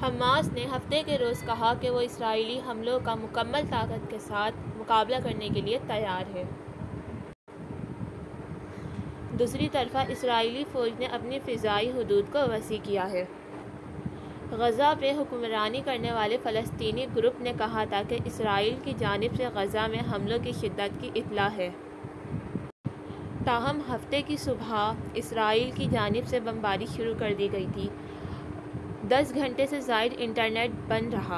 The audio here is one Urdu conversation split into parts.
حماس نے ہفتے کے روز کہا کہ وہ اسرائیلی حملوں کا مکمل طاقت کے ساتھ مقابلہ کرنے کے لیے تیار ہے۔ دوسری طرف اسرائیلی فوج نے اپنی فضائی حدود کو وسیع کیا ہے۔ غزہ پہ حکمرانی کرنے والے فلسطینی گروپ نے کہا تھا کہ اسرائیل کی جانب سے غزہ میں حملوں کی شدت کی اطلاع ہے، تاہم ہفتے کی صبح اسرائیل کی جانب سے بمباری شروع کر دی گئی تھی۔ 10 گھنٹے سے زائد انٹرنیٹ بند رہا۔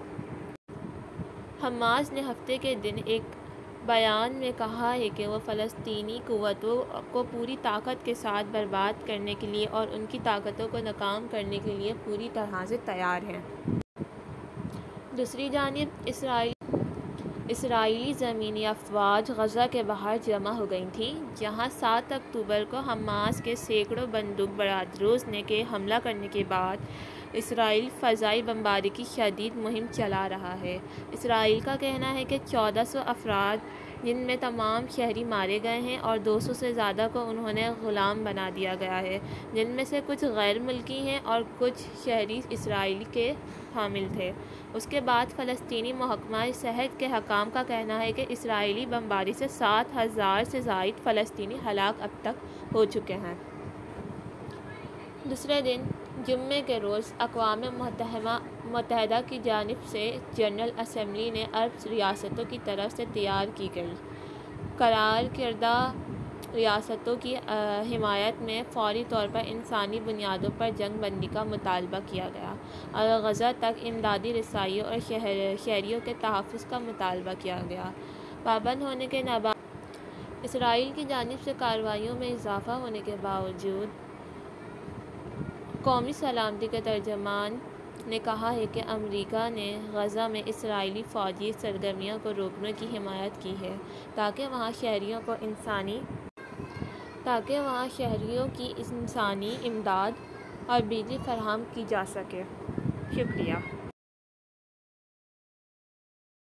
حماس نے ہفتے کے دن ایک بیان میں کہا ہے کہ وہ فلسطینی قوتوں کو پوری طاقت کے ساتھ برباد کرنے کے لیے اور ان کی طاقتوں کو ناکام کرنے کے لیے پوری طرح سے تیار ہیں۔ دوسری جانب اسرائیلی زمینی افواج غزہ کے باہر جمع ہو گئی تھیں، جہاں 7 اکتوبر کو حماس کے سینکڑوں بندوق برداروں نے کے حملہ کرنے کے بعد اسرائیل فضائی بمباری کی شدید مہم چلا رہا ہے۔ اسرائیل کا کہنا ہے کہ 1400 افراد، جن میں تمام شہری مارے گئے ہیں اور 200 سے زیادہ کو انہوں نے غلام بنا دیا گیا ہے، جن میں سے کچھ غیر ملکی ہیں اور کچھ شہری اسرائیل کے حامل تھے۔ اس کے بعد فلسطینی محکمہ صحت کے حکام کا کہنا ہے کہ اسرائیلی بمباری سے 7000 سے زائد فلسطینی ہلاک اب تک ہو چکے ہیں۔ دوسرے دن جمعے کے روز اقوام متحدہ کی جانب سے جنرل اسمبلی نے عرب ریاستوں کی طرف سے تیار کی گئی قرار کردہ ریاستوں کی حمایت میں فوری طور پر انسانی بنیادوں پر جنگ بندی کا مطالبہ کیا گیا اور غزہ تک امدادی رسائی اور شہریوں کے تحفظ کا مطالبہ کیا گیا۔ پابند ہونے کے بعد اسرائیل کی جانب سے کارروائیوں میں اضافہ ہونے کے باوجود قومی سلامتی کے ترجمان نے کہا ہے کہ امریکہ نے غزہ میں اسرائیلی فوجی سرگرمیوں کو روکنے کی حمایت کی ہے تاکہ وہاں شہریوں کی انسانی امداد اور بجلی فراہم کی جا سکے۔ شکریہ۔